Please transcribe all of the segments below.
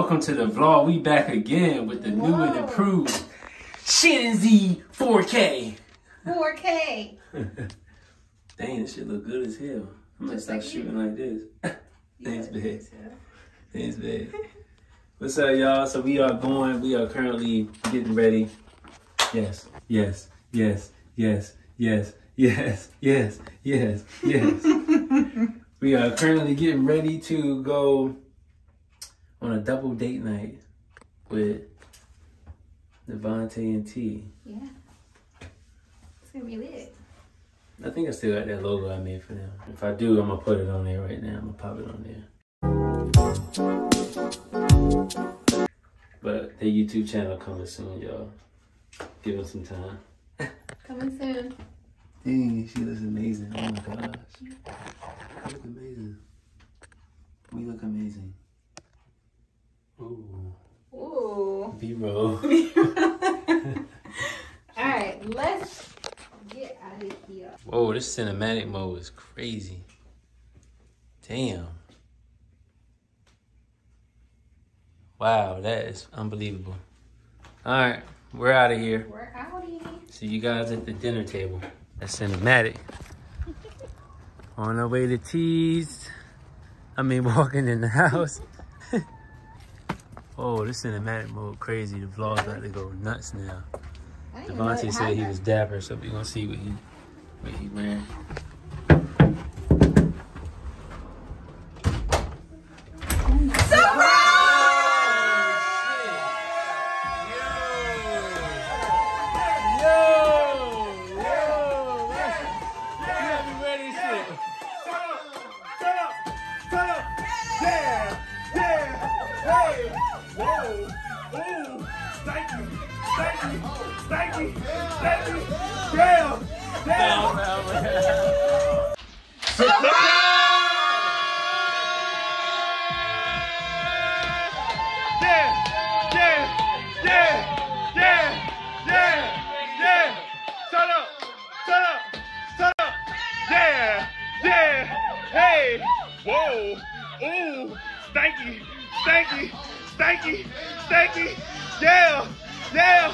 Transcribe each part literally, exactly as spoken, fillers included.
welcome to the vlog. We back again with the Whoa. new and improved Shannon Z four K. four K. Dang, this shit look good as hell. I'm gonna stop shooting like this. Thanks, babe. Thanks, babe. What's up, y'all? So we are going, we are currently getting ready. Yes, yes, yes, yes, yes, yes, yes, yes, yes. We are currently getting ready to go on a double date night with Devontae and T. Yeah. It's gonna be lit. I think I still got that logo I made for them. If I do, I'm gonna put it on there right now. I'm gonna pop it on there. But their YouTube channel coming soon, y'all. Give them some time. Coming soon. Dang, she looks amazing. Oh my gosh. You look amazing. We look amazing. Ooh. Ooh. B-roll. Alright, let's get out of here. Whoa, this cinematic mode is crazy. Damn. Wow, that is unbelievable. Alright, we're out of here. We're out of here. See you guys at the dinner table. That's cinematic. On our way to T's. I mean, walking in the house. Oh, this cinematic mode crazy. The vlog's about to go nuts now. Devontae said he was dapper, so we're gonna see what he what he wearing. Whoa! Ooh! Stanky! Stanky! Stanky! Stanky! Yeah! Yeah!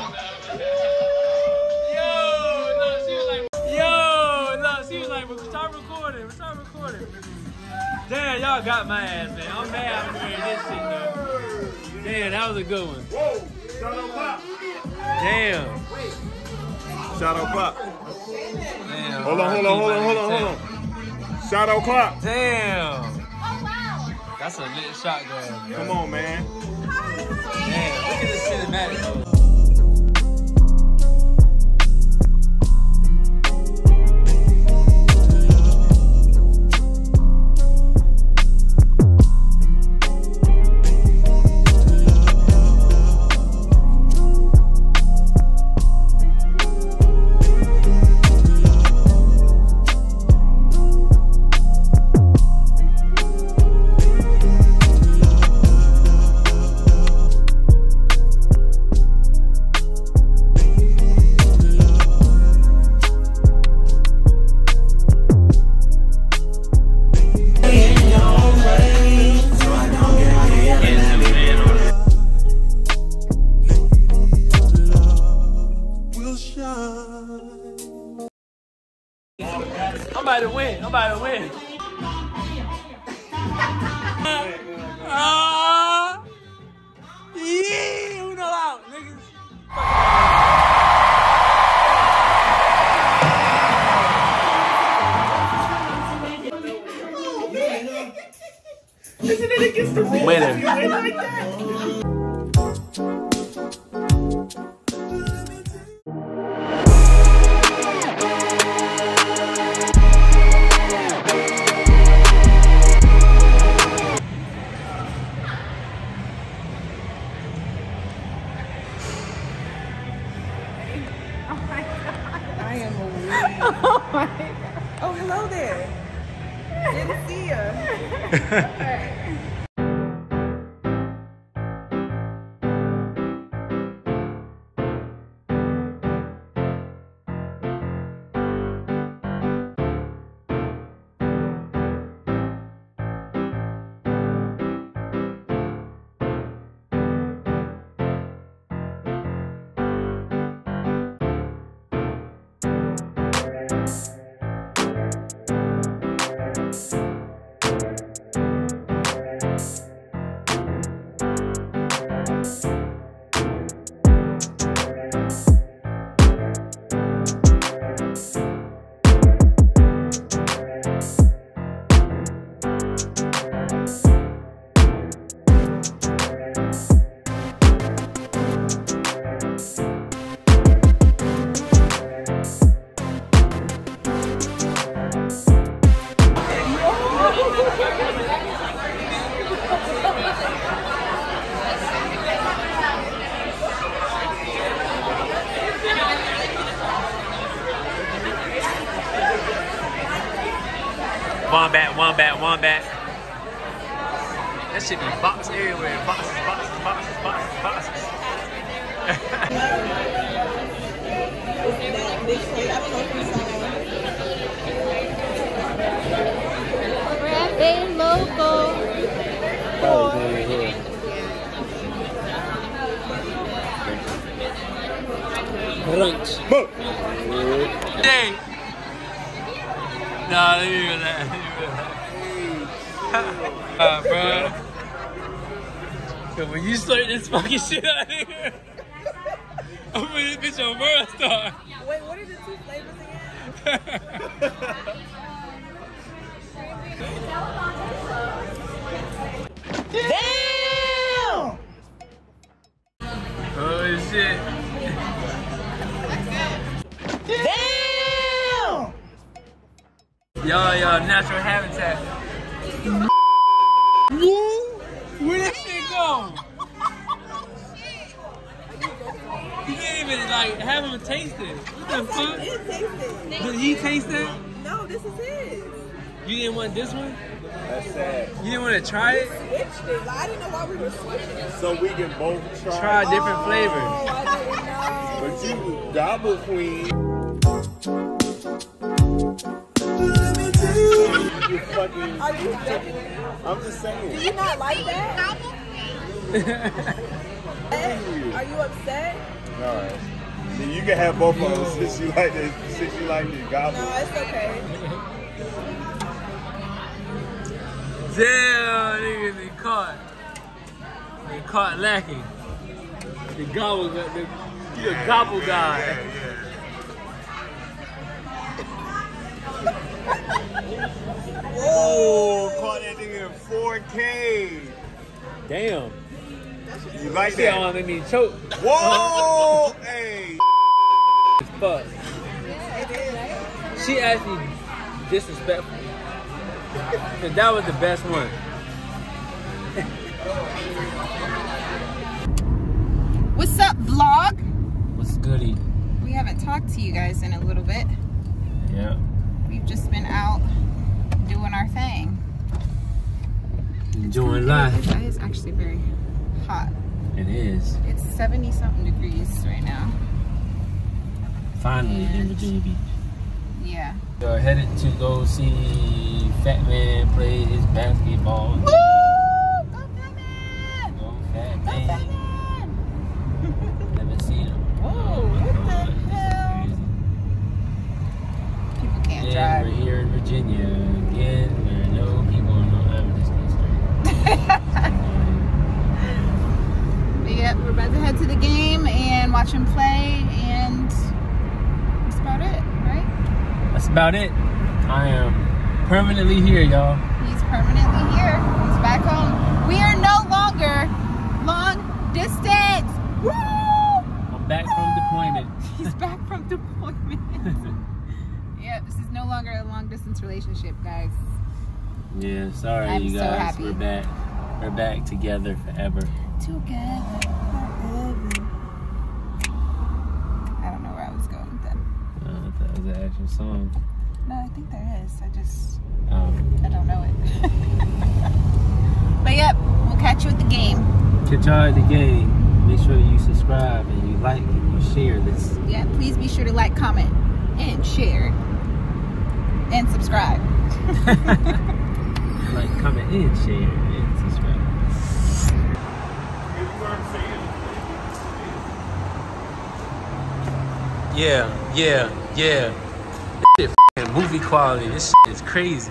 Yo! Look, she was like, yo! Look, she was like, start recording, start recording. Damn, y'all got my ass, man. I'm mad I'm wearing this shit, though. Damn, that was a good one. Whoa! Shadow Pop! Damn. Shadow Pop. Damn. Hold on, hold on, hold on, hold on, hold on. Shadow Clock. Damn. Oh, wow. That's a lit shotgun. Come on, man. Damn, look at this cinematic mode. I'm about to win. I'm about to win. Ah, uh, yeah, Uno out, niggas. Isn't it against the rules? Winner. Like that? Oh my God. Oh, hello there. Didn't see you. Right. Wombat, wombat, wombat. That should be boxes everywhere. Boxes, boxes, boxes, boxes, boxes. Grab a local. Lunch. Dang. Nah, let me hear that. Uh, bro. So when you start this fucking shit out of here, I'm putting this bitch on World Star. Wait, what are the two flavors again? Damn! Oh shit. Damn! Y'all, y'all, natural habitat. Where that shit go? You didn't even like have him taste it. What the fuck? It tasted. Did he taste that? No, this is his. You didn't want this one? That's sad. You didn't want to try it? Switched it. I didn't know why we were switching. So we can both try. Try a different flavor. Oh, I didn't know. But you gobble queen. You fucking. Are you joking? I'm just saying. Do you not like that? Are you upset? All right. Then you can have both of them since you like the since you like the gobble. No, it's okay. Damn, nigga, they caught. They caught lacking. The gobble, the, the, the Yeah, gobble yeah, guy. Yeah, yeah. Whoa, caught that nigga in four K. Damn. You like She don't that? let me choke. Whoa, hey. As fuck. Yeah, it is, right? She actually disrespectful. Cause that was the best one. What's up, vlog? What's goody? We haven't talked to you guys in a little bit. Yeah. We've just been out doing our thing. Enjoying life. It is actually very hot. It is. It's seventy something degrees right now. Finally in And- Virginia Beach. Yeah. We're headed to go see Fat Man play his basketball. Woo! Go Fat Man! Go Fat Go Fat Man. Man! Never seen him. Whoa, what the hell? People can't Yeah, drive. we're here in Virginia again. There are no people on no Evidence Street. But yeah, we're about to head to the game and watch him play, and that's about it, right? That's about it. I am permanently here, y'all. He's permanently here. He's back home. We are no longer long distance. Woo! I'm back from deployment. He's back from deployment. Yeah, this is no longer a long distance relationship, guys. Yeah, sorry I'm you so guys. happy. We're back. We're back together forever. Together forever. I don't know where I was going with that. Uh, that was an actual song. No, I think there is. I just, Um, I don't know it. But yep, we'll catch you at the game. catch y'all at the game. Make sure you subscribe and you like and you share this. Yeah, please be sure to like, comment, and share. And subscribe. Like, comment, and share, and subscribe. Yeah, yeah, yeah. This shit f***ing movie quality. This shit is crazy.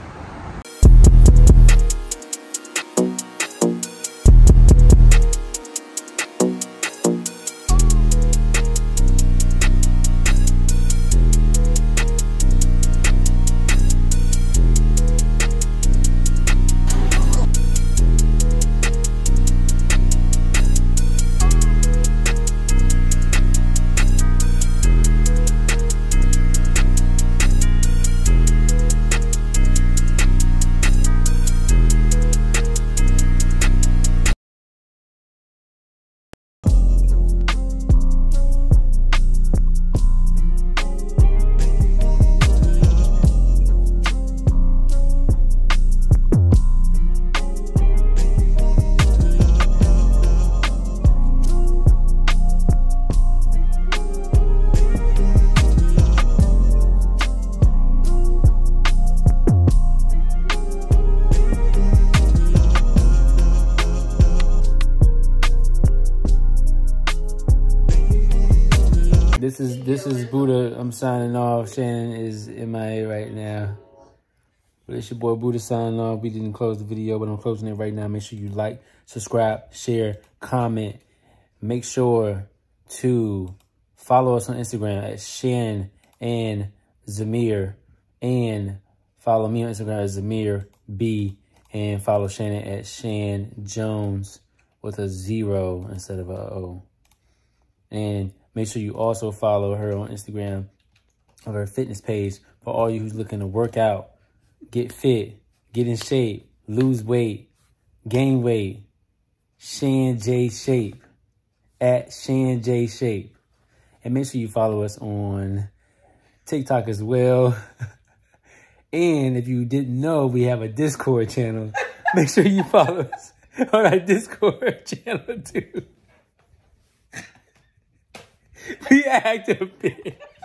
This is this is Buddha. I'm signing off. Shannon is M I A right now. But it's your boy Buddha signing off. We didn't close the video, but I'm closing it right now. Make sure you like, subscribe, share, comment. Make sure to follow us on Instagram at Shan and Zamir, and follow me on Instagram at Zamir B, and follow Shannon at Shan Jones with a zero instead of a O. And make sure you also follow her on Instagram of her fitness page for all you who's looking to work out, get fit, get in shape, lose weight, gain weight. Shan J Shape, at Shan J Shape. And make sure you follow us on TikTok as well. And if you didn't know, we have a Discord channel. Make sure you follow us on our Discord channel too. Be active, bitch.